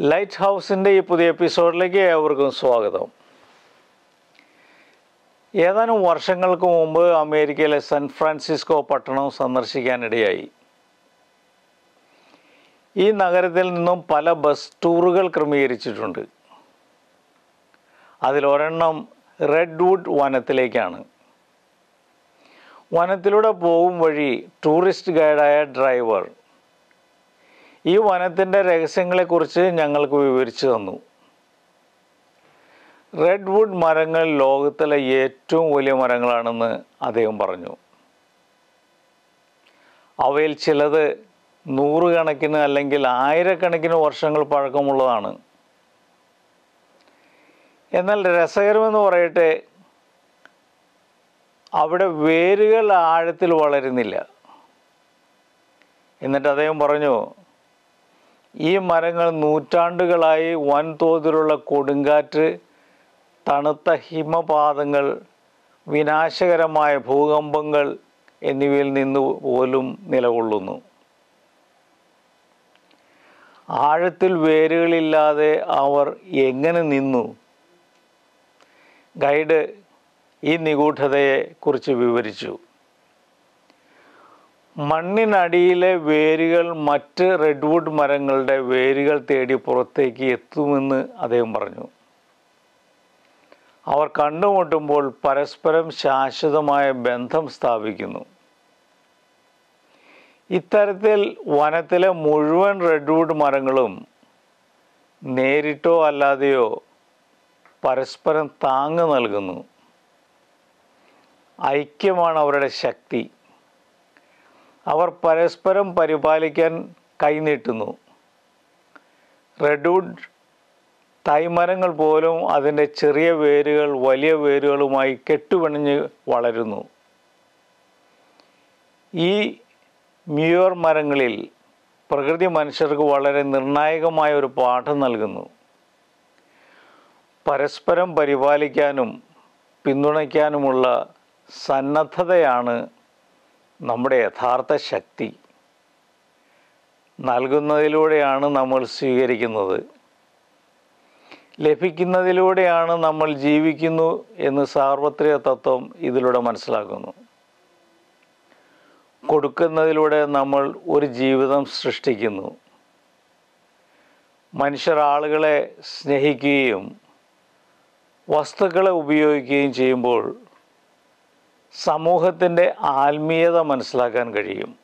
Light ഹൗസിൻ്റെ ഈ പുതിയ എപ്പിസോഡിലേക്ക് ഏവർക്കും സ്വാഗതം. ഏതാനും വർഷങ്ങൾക്ക് മുമ്പ് അമേരിക്കയിലെ സാൻ ഫ്രാൻസിസ്കോ പട്ടണം സന്ദർശിക്കാനിടയായി. ഈ നഗരത്തിൽ നിന്നും പല ബസ് ടൂറുകൾ ക്രമീകരിച്ചിട്ടുണ്ട്. അതിലൊരെണ്ണം റെഡ്വുഡ് വനത്തിലേക്കാണ്. വനത്തിലൂടെ പോകും വഴി ടൂറിസ്റ്റ് ഗൈഡായ ഡ്രൈവർ ഈ വനത്തിൻ്റെ രഹസ്യങ്ങളെക്കുറിച്ച് ഞങ്ങൾക്ക് വിവരിച്ചു തന്നു. റെഡ്വുഡ് മരങ്ങൾ ലോകത്തിലെ ഏറ്റവും വലിയ മരങ്ങളാണെന്ന് അദ്ദേഹം പറഞ്ഞു. അവയിൽ ചിലത് നൂറുകണക്കിന് അല്ലെങ്കിൽ ആയിരക്കണക്കിന് വർഷങ്ങൾ പഴക്കമുള്ളതാണ്. എന്നാൽ രസകരമെന്ന് പറയട്ടെ, അവിടെ വേരുകൾ ആഴത്തിൽ വളരുന്നില്ല. എന്നിട്ട് അദ്ദേഹം പറഞ്ഞു, ഈ മരങ്ങൾ നൂറ്റാണ്ടുകളായി വൻതോതിലുള്ള കൊടുങ്കാറ്റ്, തണുത്ത ഹിമപാതങ്ങൾ, വിനാശകരമായ ഭൂകമ്പങ്ങൾ എന്നിവയിൽ നിന്ന് പോലും നിലകൊള്ളുന്നു. ആഴത്തിൽ വേരുകളില്ലാതെ അവർ എങ്ങനെ നിന്നു? ഗൈഡ് ഈ നിഗൂഢതയെക്കുറിച്ച് വിവരിച്ചു. മണ്ണിനടിയിലെ വേരുകൾ മറ്റ് റെഡ്വുഡ് മരങ്ങളുടെ വേരുകൾ തേടി പുറത്തേക്ക് എത്തുമെന്ന് അദ്ദേഹം പറഞ്ഞു. അവർ കണ്ടുമുട്ടുമ്പോൾ പരസ്പരം ശാശ്വതമായ ബന്ധം സ്ഥാപിക്കുന്നു. ഇത്തരത്തിൽ വനത്തിലെ മുഴുവൻ റെഡ്വുഡ് മരങ്ങളും നേരിട്ടോ അല്ലാതെയോ പരസ്പരം താങ്ങ് നൽകുന്നു. ഐക്യമാണ് അവരുടെ ശക്തി. അവർ പരസ്പരം പരിപാലിക്കാൻ കൈനീട്ടുന്നു. റെഡ്വുഡ് തൈമരങ്ങൾ പോലും അതിൻ്റെ ചെറിയ വേരുകൾ വലിയ വേരുകളുമായി കെട്ടുപിണഞ്ഞ് വളരുന്നു. ഈ മ്യൂർ മരങ്ങളിൽ പ്രകൃതി മനുഷ്യർക്ക് വളരെ നിർണായകമായ ഒരു പാഠം നൽകുന്നു. പരസ്പരം പരിപാലിക്കാനും പിന്തുണയ്ക്കാനുമുള്ള സന്നദ്ധതയാണ് നമ്മുടെ യഥാർത്ഥ ശക്തി. നൽകുന്നതിലൂടെയാണ് നമ്മൾ സ്വീകരിക്കുന്നത്, ലഭിക്കുന്നതിലൂടെയാണ് നമ്മൾ ജീവിക്കുന്നു എന്ന് സാർവത്രിക തത്വം ഇതിലൂടെ മനസ്സിലാക്കുന്നു. കൊടുക്കുന്നതിലൂടെ നമ്മൾ ഒരു ജീവിതം സൃഷ്ടിക്കുന്നു. മനുഷ്യർ ആളുകളെ സ്നേഹിക്കുകയും വസ്തുക്കളെ ഉപയോഗിക്കുകയും ചെയ്യുമ്പോൾ സമൂഹത്തിൻ്റെ ആത്മീയത മനസ്സിലാക്കാൻ കഴിയും.